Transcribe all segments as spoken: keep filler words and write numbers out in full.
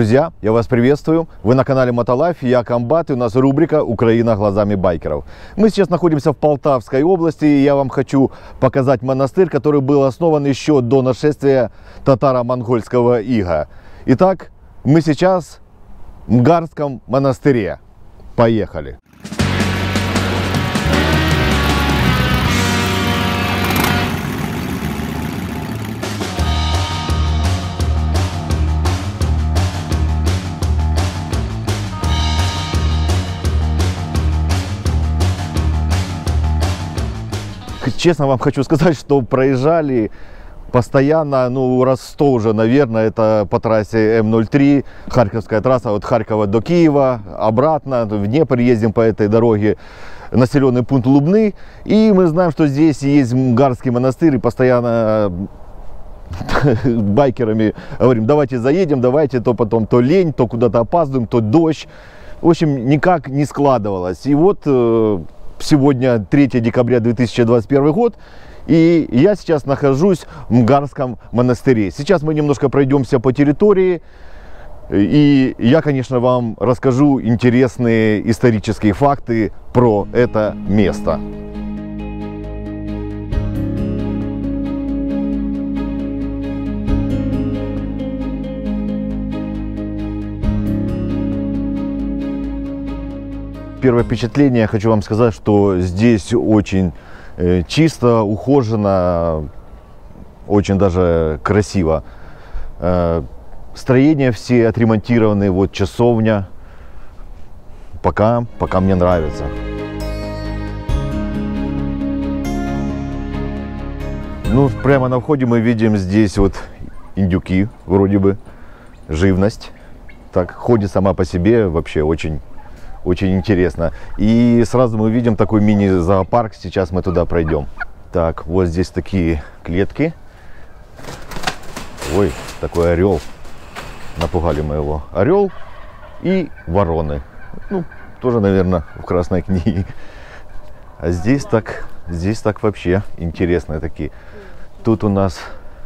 Друзья, я вас приветствую. Вы на канале Мотолайф, я Комбат, и у нас рубрика «Украина глазами байкеров». Мы сейчас находимся в Полтавской области, и я вам хочу показать монастырь, который был основан еще до нашествия татаро-монгольского ига. Итак, мы сейчас в Мгарском монастыре. Поехали! Честно вам хочу сказать, что проезжали постоянно, ну, раз сто уже, наверное, это по трассе М ноль три, Харьковская трасса от Харькова до Киева, обратно, в Днепр ездим по этой дороге, населенный пункт Лубны. И мы знаем, что здесь есть Мгарский монастырь, и постоянно байкерами говорим: давайте заедем, давайте, то потом то лень, то куда-то опаздываем, то дождь. В общем, никак не складывалось. И вот сегодня третье декабря две тысячи двадцать первый год, и я сейчас нахожусь в Мгарском монастыре. Сейчас мы немножко пройдемся по территории, и я, конечно, вам расскажу интересные исторические факты про это место. Первое впечатление, я хочу вам сказать, что здесь очень э, чисто, ухоженно, очень даже красиво. Э, строения все отремонтированы, вот часовня. Пока, пока мне нравится. Ну, прямо на входе мы видим здесь вот индюки, вроде бы, живность. Так, ходит сама по себе, вообще очень... Очень интересно. И сразу мы видим такой мини-зоопарк. Сейчас мы туда пройдем. Так, вот здесь такие клетки. Ой, такой орел. Напугали мы его. Орел и вороны. Ну, тоже, наверное, в Красной книге. А здесь так, здесь так вообще интересные такие. Тут у нас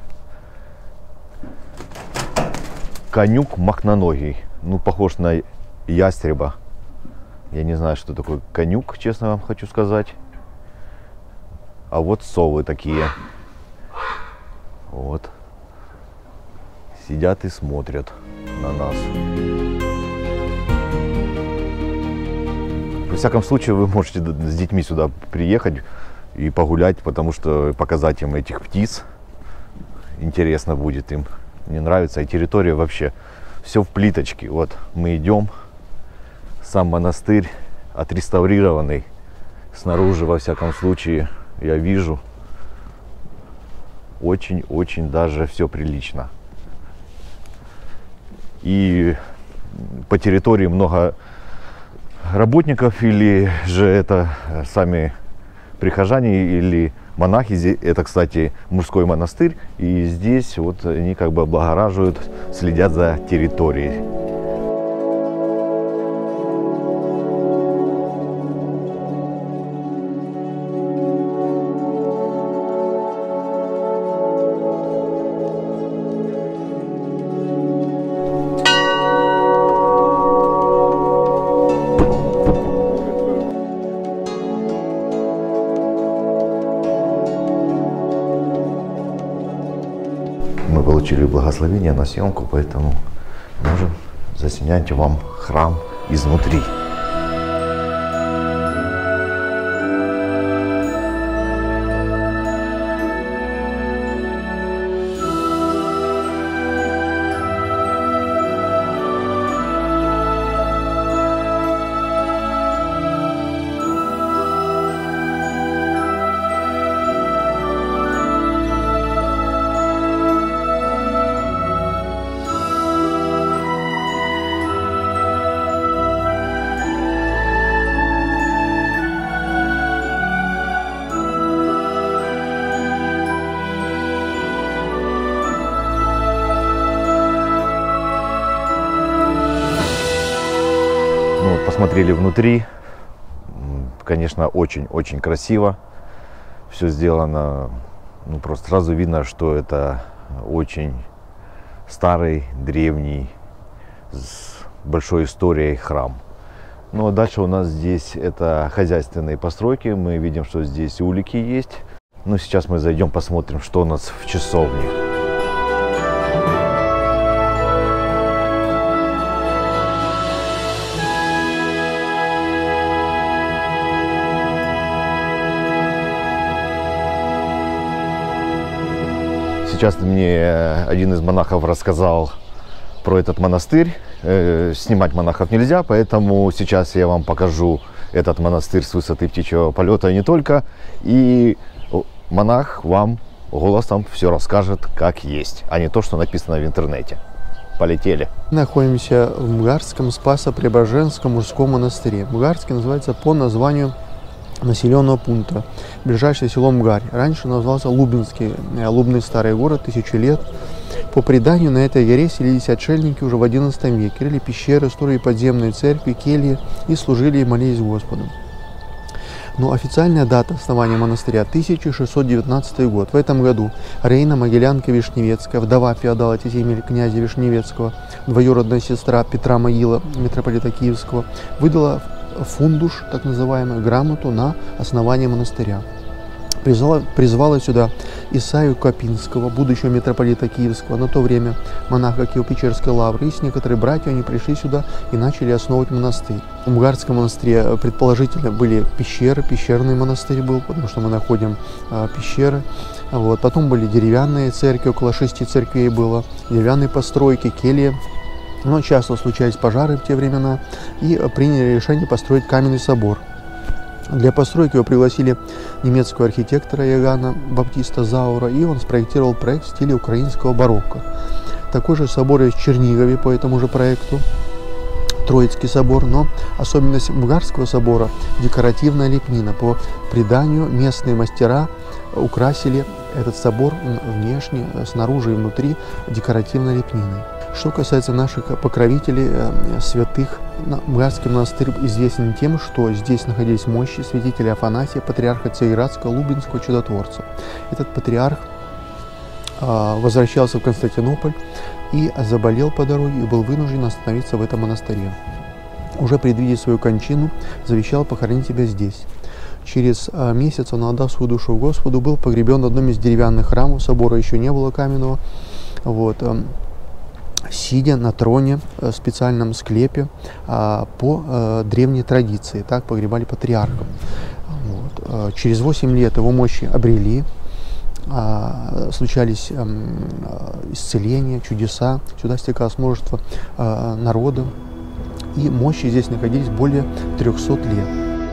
конюк махноногий. Ну, похож на ястреба. Я не знаю, что такое конюк, честно вам хочу сказать. А вот совы такие. Вот. Сидят и смотрят на нас. Во всяком случае, вы можете с детьми сюда приехать и погулять, потому что показать им этих птиц интересно будет им. Мне нравится. И территория вообще. Все в плиточке. Вот мы идем. Сам монастырь отреставрированный, снаружи, во всяком случае, я вижу, очень-очень даже все прилично. И по территории много работников, или же это сами прихожане, или монахи. Это, кстати, мужской монастырь, и здесь вот они как бы облагораживают, следят за территорией. Получили благословение на съемку, поэтому можем заснять вам храм изнутри. Посмотрели внутри, конечно, очень-очень красиво. Все сделано, ну, просто сразу видно, что это очень старый, древний с большой историей храм. Ну а дальше у нас здесь это хозяйственные постройки. Мы видим, что здесь улики есть. Ну сейчас мы зайдем, посмотрим, что у нас в часовне. Сейчас мне один из монахов рассказал про этот монастырь. Э, снимать монахов нельзя, поэтому сейчас я вам покажу этот монастырь с высоты птичьего полета и не только. И монах вам голосом все расскажет, как есть, а не то, что написано в интернете. Полетели. Находимся в Мгарском Спасо-Преображенском мужском монастыре. Мгарский называется по названию населенного пункта, ближайшее село Мгарь. Раньше назывался Лубинский, Лубный старый город, тысячу лет. По преданию, на этой горе селились отшельники уже в одиннадцатом веке. Рыли пещеры, строили подземные церкви, кельи и служили и молились Господу. Но официальная дата основания монастыря – тысяча шестьсот девятнадцатый год. В этом году Рейна Могилянка Вишневецкая, вдова феодала Тетемеля князя Вишневецкого, двоюродная сестра Петра Могила, митрополита Киевского, выдала фундуш, так называемую, грамоту на основание монастыря. Призвала, призвала сюда Исаию Копинского, будущего митрополита Киевского, на то время монаха Киево-Печерской лавры, и с некоторые братья они пришли сюда и начали основывать монастырь. В Мгарском монастыре предположительно были пещеры, пещерный монастырь был, потому что мы находим а, пещеры. Вот. Потом были деревянные церкви, около шести церквей было, деревянные постройки, кельи. Но часто случались пожары в те времена, и приняли решение построить каменный собор. Для постройки его пригласили немецкого архитектора Иоганна Баптиста Заура, и он спроектировал проект в стиле украинского барокко. Такой же собор есть в Чернигове по этому же проекту, Троицкий собор, но особенность Мгарского собора – декоративная лепнина. По преданию, местные мастера украсили этот собор внешне, снаружи и внутри декоративной лепниной. Что касается наших покровителей, э, святых, Мгарский монастырь известен тем, что здесь находились мощи святителя Афанасия, патриарха Царьградского, Лубинского чудотворца. Этот патриарх э, возвращался в Константинополь и заболел по дороге и был вынужден остановиться в этом монастыре. Уже предвидя свою кончину, завещал похоронить себя здесь. Через э, месяц он, отдав свою душу Господу, был погребен в одном из деревянных храмов, собора еще не было каменного. Вот, э, сидя на троне в специальном склепе а, по а, древней традиции. Так погребали патриархов. Вот. А, через восемь лет его мощи обрели, а, случались а, исцеления, чудеса. Сюда стекалось множество а, народа, и мощи здесь находились более трёхсот лет.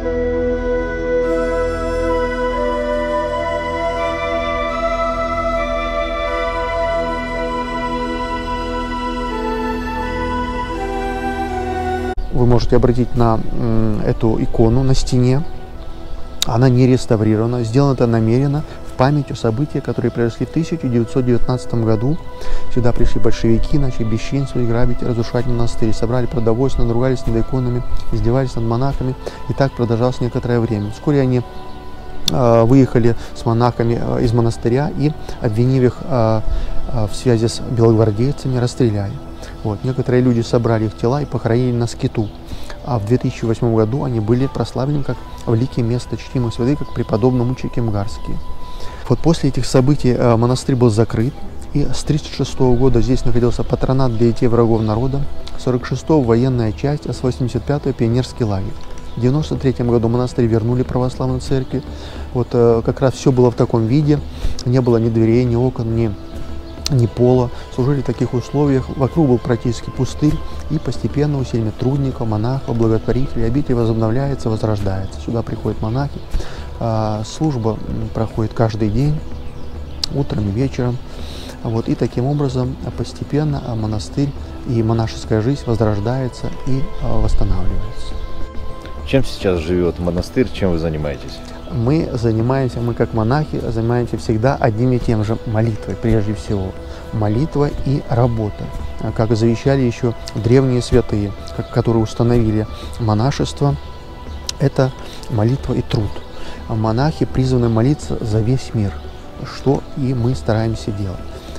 Вы можете обратить на эту икону на стене. Она не реставрирована. Сделано это намеренно в память о событиях, которые произошли в тысяча девятьсот девятнадцатом году. Сюда пришли большевики, начали бесчинствовать, грабить, разрушать монастырь. Собрали продовольствие, надругались над иконами, издевались над монахами. И так продолжалось некоторое время. Вскоре они э, выехали с монахами э, из монастыря и, обвинив их э, э, в связи с белогвардейцами, расстреляли. Вот. Некоторые люди собрали их тела и похоронили на скиту. А в две тысячи восьмом году они были прославлены как великие места чтимых святых, как преподобные мученики Мгарские. Вот после этих событий э, монастырь был закрыт, и с тридцать шестого года здесь находился патронат для детей врагов народа, с сорок шестого военная часть, а с восемьдесят пятого пионерский лагерь. В девяносто третьем году монастырь вернули православной церкви. Вот э, как раз все было в таком виде, не было ни дверей, ни окон, ни ни пола, служили в таких условиях, вокруг был практически пустырь, и постепенно усилиями трудников, монахов, благотворителей обитель возобновляется, возрождается. Сюда приходят монахи, а, служба проходит каждый день, утром и вечером, вот, и таким образом постепенно монастырь и монашеская жизнь возрождается и а, восстанавливается. Чем сейчас живет монастырь, чем вы занимаетесь? Мы занимаемся, мы как монахи, занимаемся всегда одним и тем же – молитвой прежде всего. Молитва и работа, как завещали еще древние святые, которые установили монашество – это молитва и труд. Монахи призваны молиться за весь мир, что и мы стараемся делать.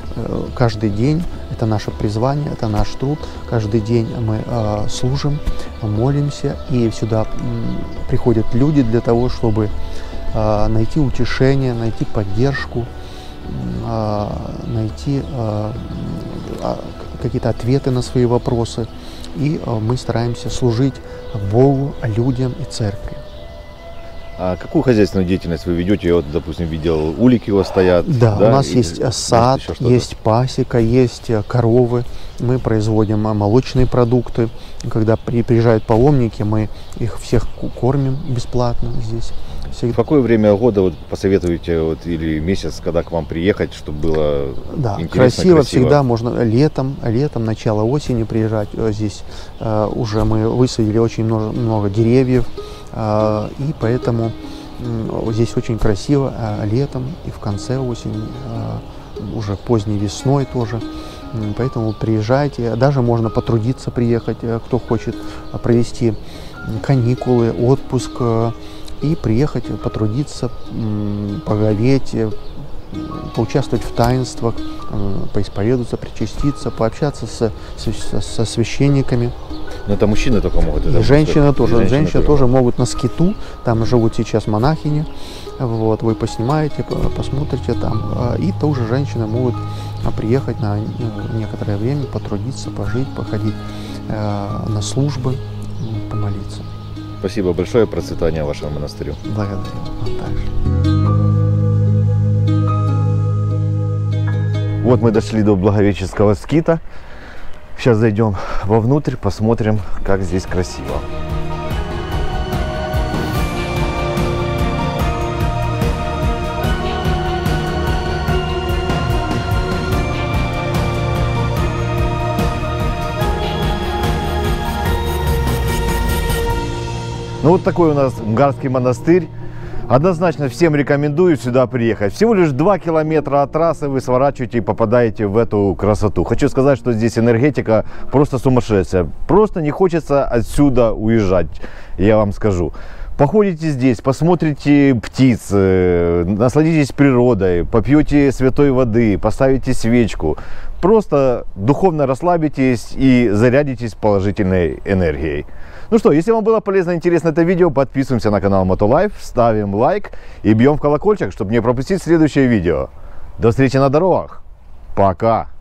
каждый день, это наше призвание, это наш труд. Каждый день мы э, служим, молимся, и сюда м, приходят люди для того, чтобы э, найти утешение, найти поддержку, э, найти э, какие-то ответы на свои вопросы. И э, мы стараемся служить Богу, людям и церкви. А какую хозяйственную деятельность вы ведете? Я вот, допустим, видел, улики у вас стоят. Да, да? у нас И, есть сад, есть пасека, есть коровы. Мы производим молочные продукты. Когда при, приезжают паломники, мы их всех кормим бесплатно здесь. В какое время года вот посоветуете, вот, или месяц, когда к вам приехать, чтобы было да, интересно, красиво, красиво? Всегда можно летом, летом, начало осени приезжать. Здесь э, уже мы высадили очень много, много деревьев, э, и поэтому э, здесь очень красиво э, летом и в конце осени, э, уже поздней весной тоже. Поэтому приезжайте, даже можно потрудиться приехать, э, кто хочет провести каникулы, отпуск, э, и приехать, потрудиться, поговеть, поучаствовать в таинствах, поисповедоваться, причаститься, пообщаться со, со, со священниками. Но это мужчины только могут. И женщины тоже. Женщины, женщины тоже, тоже могут на скиту, там живут сейчас монахини. Вот, вы поснимаете, посмотрите там. И тоже женщины могут приехать на некоторое время, потрудиться, пожить, походить на службы, помолиться. Спасибо большое, процветания вашему монастырю. Благодарю вам также. Вот мы дошли до Благовещенского скита. Сейчас зайдем вовнутрь, посмотрим, как здесь красиво. Ну вот такой у нас Мгарский монастырь. Однозначно всем рекомендую сюда приехать. Всего лишь два километра от трассы вы сворачиваете и попадаете в эту красоту. Хочу сказать, что здесь энергетика просто сумасшедшая. Просто не хочется отсюда уезжать, я вам скажу. Походите здесь, посмотрите птиц, насладитесь природой, попьете святой воды, поставите свечку. Просто духовно расслабитесь и зарядитесь положительной энергией. Ну что, если вам было полезно и интересно это видео, подписываемся на канал Мотолайф, ставим лайк и бьем в колокольчик, чтобы не пропустить следующее видео. До встречи на дорогах. Пока!